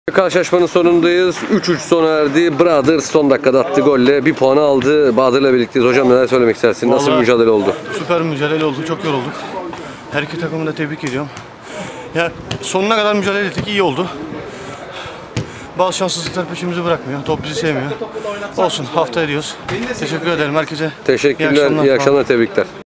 Karşılaşmanın sonundayız. 3-3 sona erdi. Brothers son dakikada attı golle. Bir puanı aldı. Bahadır'la birlikteyiz. Hocam neler söylemek istersin? Nasıl bir mücadele oldu? Süper bir mücadele oldu. Çok yorulduk. Her iki takımı da tebrik ediyorum. Ya sonuna kadar mücadele ettik. İyi oldu. Bazı şanssızlıklar peşimizi bırakmıyor. Top bizi sevmiyor. Olsun. Hafta ediyoruz. Teşekkür ederim herkese. Teşekkürler. İyi akşamlar. Tebrikler.